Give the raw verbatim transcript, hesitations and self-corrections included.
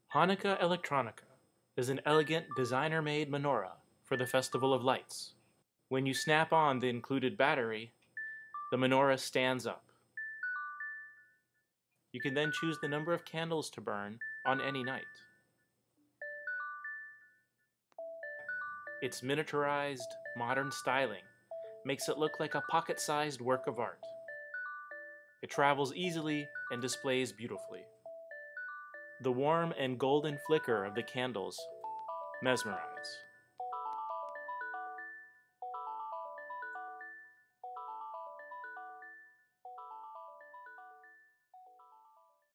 Hanukkah Electronica is an elegant designer-made menorah for the Festival of Lights. When you snap on the included battery, the menorah stands up. You can then choose the number of candles to burn on any night. Its miniaturized, modern styling makes it look like a pocket-sized work of art. It travels easily and displays beautifully. The warm and golden flicker of the candles mesmerize.